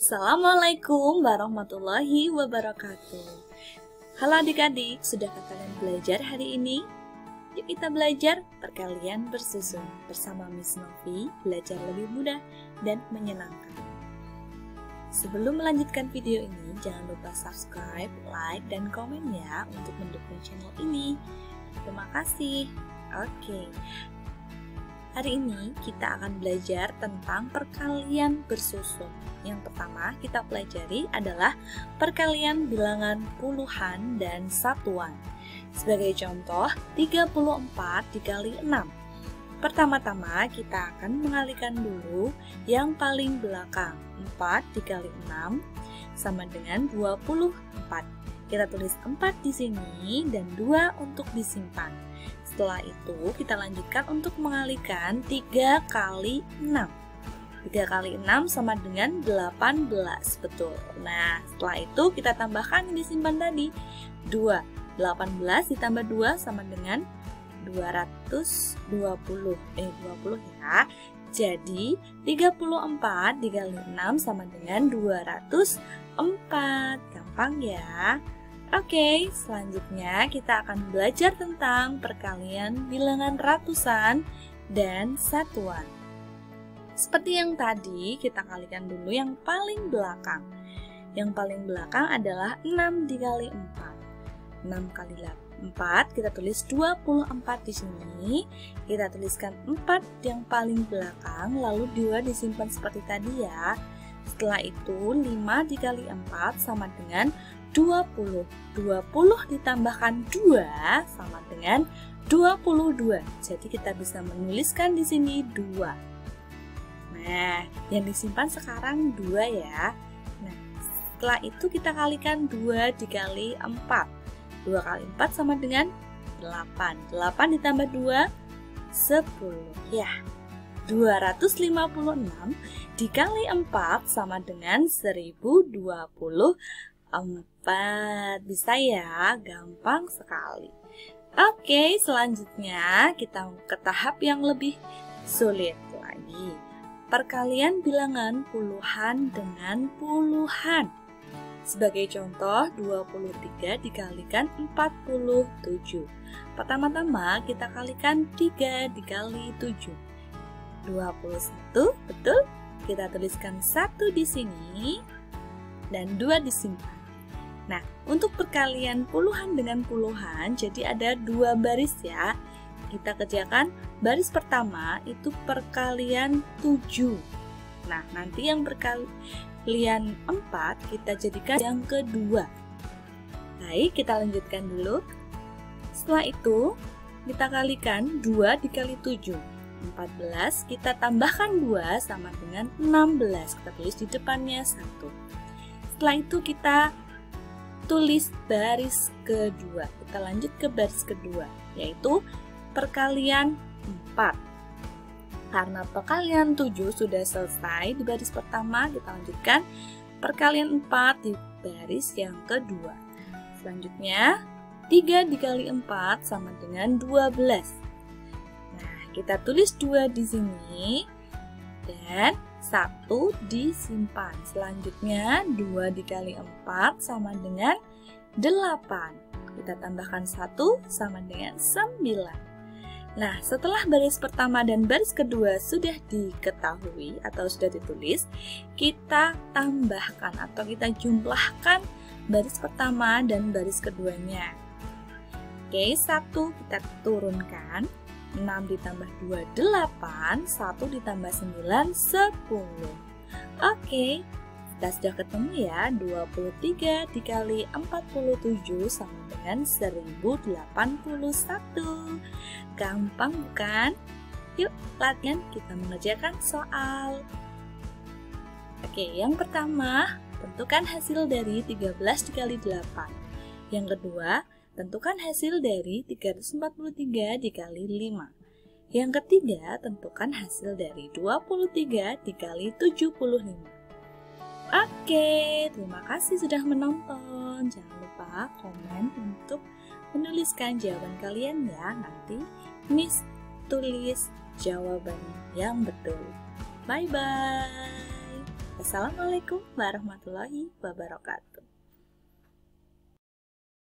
Assalamualaikum warahmatullahi wabarakatuh. Halo adik-adik, sudahkah kalian belajar hari ini? Yuk kita belajar perkalian bersusun bersama Miss Novi, belajar lebih mudah dan menyenangkan. Sebelum melanjutkan video ini, jangan lupa subscribe, like, dan komen ya untuk mendukung channel ini. Terima kasih. Oke. Hari ini kita akan belajar tentang perkalian bersusun. Yang pertama kita pelajari adalah perkalian bilangan puluhan dan satuan. Sebagai contoh, 34 dikali 6. Pertama-tama kita akan mengalihkan dulu yang paling belakang. 4 dikali 6 sama dengan 24. Kita tulis 4 di sini dan 2 untuk disimpan. Setelah itu kita lanjutkan untuk mengalihkan 3 kali 6. 3 kali 6 sama dengan 18, betul. Nah, setelah itu kita tambahkan yang disimpan tadi, 2. 18 ditambah 2 sama dengan 20 ya. Jadi 34 dikali 6 sama dengan 204. Gampang ya. Oke, selanjutnya kita akan belajar tentang perkalian bilangan ratusan dan satuan. Seperti yang tadi, kita kalikan dulu yang paling belakang. Yang paling belakang adalah 6 dikali 4. 6 kali 4, kita tulis 24 di sini. Kita tuliskan 4 yang paling belakang, lalu 2 disimpan seperti tadi ya. Setelah itu 5 dikali 4 sama dengan 20. 20 ditambahkan 2 sama dengan 22. Jadi kita bisa menuliskan di sini 2. Nah, yang disimpan sekarang 2 ya. Nah, setelah itu kita kalikan 2 dikali 4. 2 kali 4 sama dengan 8. 8 ditambah 2, 10. Ya, 256 dikali 4 sama dengan 1024. Bisa ya, gampang sekali. Oke, selanjutnya kita ke tahap yang lebih sulit lagi. Perkalian bilangan puluhan dengan puluhan. Sebagai contoh, 23 dikalikan 47. Pertama-tama kita kalikan 3 dikali 7. 21, betul? Kita tuliskan 1 di sini dan 2 disimpan. Nah, untuk perkalian puluhan dengan puluhan, jadi ada 2 baris ya. Kita kerjakan baris pertama itu perkalian 7. Nah, nanti yang perkalian 4 kita jadikan yang kedua. Baik, kita lanjutkan dulu. Setelah itu, kita kalikan 2 dikali 7. 14, kita tambahkan 2 sama dengan 16. Kita tulis di depannya 1. Setelah itu kita tulis baris kedua. Kita lanjut ke baris kedua, yaitu perkalian 4. Karena perkalian 7 sudah selesai di baris pertama, kita lanjutkan perkalian 4 di baris yang kedua. Selanjutnya, 3 dikali 4 sama dengan 12. Nah, kita tulis 2 di sini dan 1 disimpan. Selanjutnya 2 dikali 4 sama dengan 8. Kita tambahkan 1 sama dengan 9. Nah, setelah baris pertama dan baris kedua sudah diketahui atau sudah ditulis, kita tambahkan atau kita jumlahkan baris pertama dan baris keduanya. Oke, 1 kita turunkan. 6 ditambah 2, 8. 1 ditambah 9, 10. Oke, kita sudah ketemu ya. 23 dikali 47 sama dengan 1081. Gampang bukan? Yuk, latihan kita mengerjakan soal. Oke, yang pertama, tentukan hasil dari 13 dikali 8. Yang kedua, tentukan hasil dari 343 dikali 5. Yang ketiga, tentukan hasil dari 23 dikali 75. Oke, terima kasih sudah menonton. Jangan lupa komen untuk menuliskan jawaban kalian ya. Nanti Miss tulis jawaban yang betul. Bye-bye. Wassalamualaikum warahmatullahi wabarakatuh.